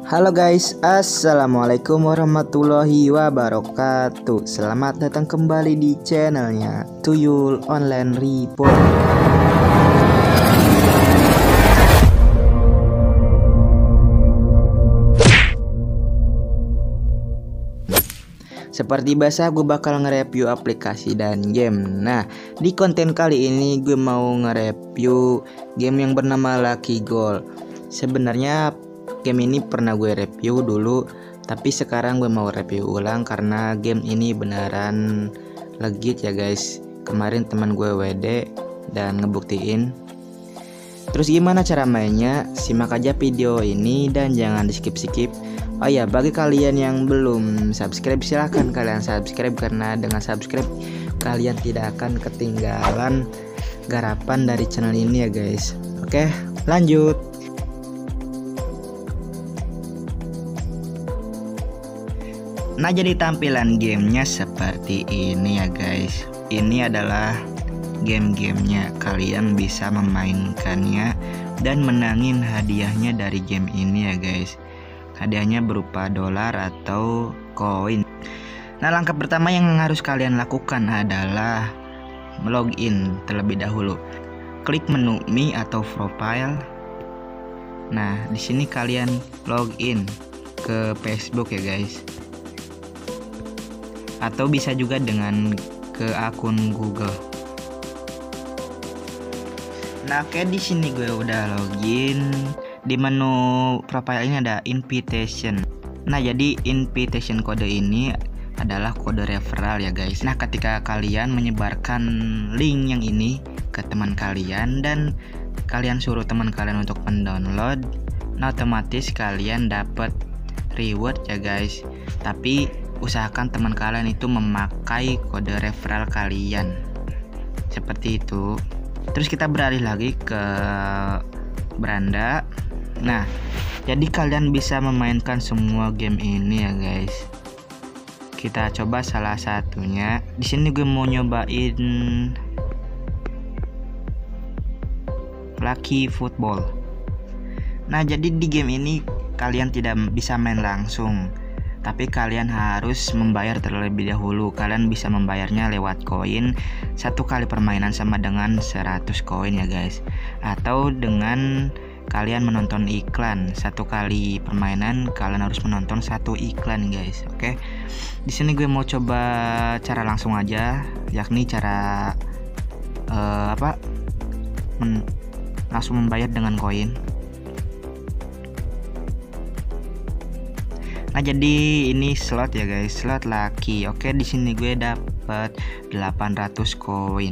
Halo guys, assalamualaikum warahmatullahi wabarakatuh. Selamat datang kembali di channelnya Tuyul Online Report. Seperti biasa gue bakal nge-review aplikasi dan game. Nah, di konten kali ini gue mau nge-review game yang bernama Lucky Gold. Sebenarnya game ini pernah gue review dulu, tapi sekarang gue mau review ulang karena game ini beneran legit ya guys. Kemarin teman gue WD dan ngebuktiin. Terus gimana cara mainnya? Simak aja video ini dan jangan di skip-skip. Oh ya, bagi kalian yang belum subscribe, silahkan kalian subscribe, karena dengan subscribe kalian tidak akan ketinggalan garapan dari channel ini ya guys. Oke, lanjut. Nah, jadi tampilan gamenya seperti ini ya guys. Ini adalah game-gamenya. Kalian bisa memainkannya dan menangin hadiahnya dari game ini ya guys. Hadiahnya berupa dolar atau koin. Nah, langkah pertama yang harus kalian lakukan adalah login terlebih dahulu. Klik menu Me atau Profile. Nah, di sini kalian login ke Facebook ya guys. Atau bisa juga dengan ke akun Google. Nah, oke, di sini gue udah login. Di menu profile ini ada invitation. Nah, jadi invitation kode ini adalah kode referral ya guys. Nah, ketika kalian menyebarkan link yang ini ke teman kalian dan kalian suruh teman kalian untuk mendownload, nah otomatis kalian dapat reward ya guys. Tapi usahakan teman kalian itu memakai kode referral kalian. Seperti itu. Terus kita beralih lagi ke beranda. Nah, jadi kalian bisa memainkan semua game ini ya guys. Kita coba salah satunya. Di sini gue mau nyobain Lucky Football. Nah, jadi di game ini kalian tidak bisa main langsung, tapi kalian harus membayar terlebih dahulu. Kalian bisa membayarnya lewat koin. Satu kali permainan sama dengan 100 koin ya guys. Atau dengan kalian menonton iklan. Satu kali permainan kalian harus menonton satu iklan guys. Oke. Di sini gue mau coba cara langsung aja, yakni cara langsung membayar dengan koin. Nah, jadi ini slot ya guys, slot Lucky. Oke, di sini gue dapat 800 koin.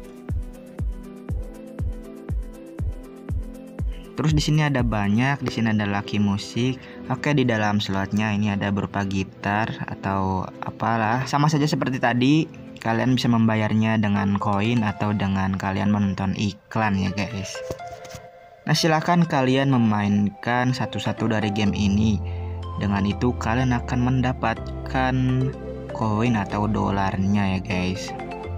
Terus di sini ada banyak, di sini ada Lucky Musik. Oke, di dalam slotnya ini ada berupa gitar atau apalah. Sama saja seperti tadi, kalian bisa membayarnya dengan koin atau dengan kalian menonton iklan ya guys. Nah, silahkan kalian memainkan satu-satu dari game ini. Dengan itu kalian akan mendapatkan koin atau dolarnya ya guys.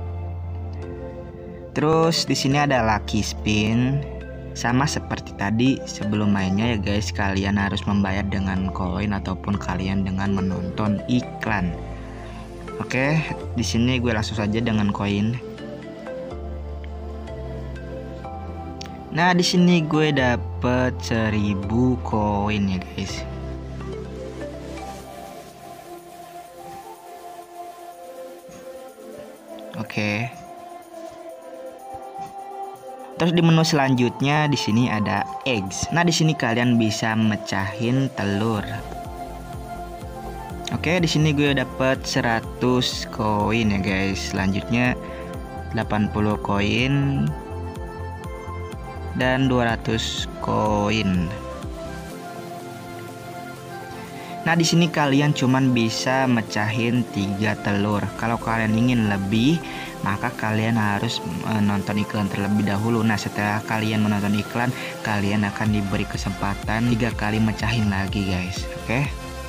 Terus di sini ada Lucky Spin. Sama seperti tadi sebelum mainnya ya guys, kalian harus membayar dengan koin ataupun kalian dengan menonton iklan. Oke, di sini gue langsung saja dengan koin. Nah, di sini gue dapet 1000 koin ya guys. Oke. Terus di menu selanjutnya di sini ada eggs. Nah, di sini kalian bisa mecahin telur. Oke, di sini gue dapat 100 koin ya guys. Selanjutnya 80 koin dan 200 koin. Nah, di sini kalian cuman bisa mecahin 3 telur. Kalau kalian ingin lebih, maka kalian harus menonton iklan terlebih dahulu. Nah, setelah kalian menonton iklan, kalian akan diberi kesempatan 3 kali mecahin lagi guys. Oke.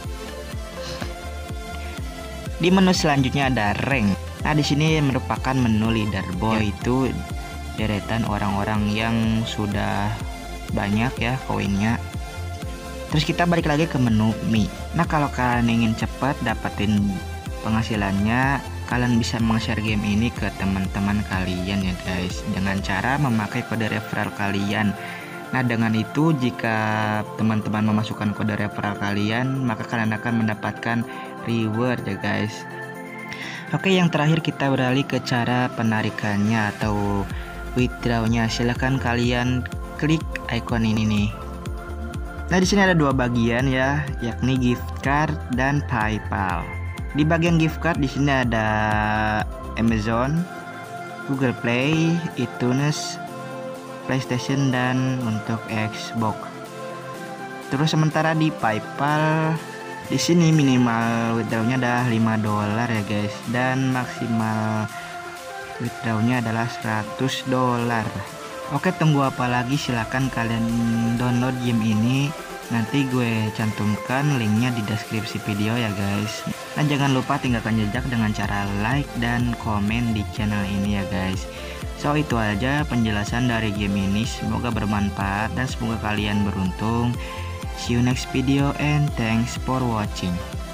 Di menu selanjutnya ada rank. Nah, di sini merupakan menu leaderboard, itu deretan orang-orang yang sudah banyak ya koinnya. Terus kita balik lagi ke menu Mi. Nah kalau kalian ingin cepat dapetin penghasilannya, kalian bisa meng-share game ini ke teman-teman kalian ya guys, dengan cara memakai kode referral kalian. Nah dengan itu jika teman-teman memasukkan kode referral kalian, maka kalian akan mendapatkan reward ya guys. Oke, yang terakhir kita beralih ke cara penarikannya atau withdrawnya. Silahkan kalian klik icon ini nih. Nah di sini ada dua bagian ya, yakni gift card dan PayPal. Di bagian gift card di sini ada Amazon, Google Play, iTunes, PlayStation dan untuk Xbox. Terus sementara di PayPal di sini minimal withdrawnya adalah $5 ya guys, dan maksimal withdrawnya adalah $100. Oke, tunggu apa lagi, silahkan kalian download game ini. Nanti gue cantumkan linknya di deskripsi video ya guys. Nah jangan lupa tinggalkan jejak dengan cara like dan komen di channel ini ya guys. So itu aja penjelasan dari game ini, semoga bermanfaat dan semoga kalian beruntung. See you next video and thanks for watching.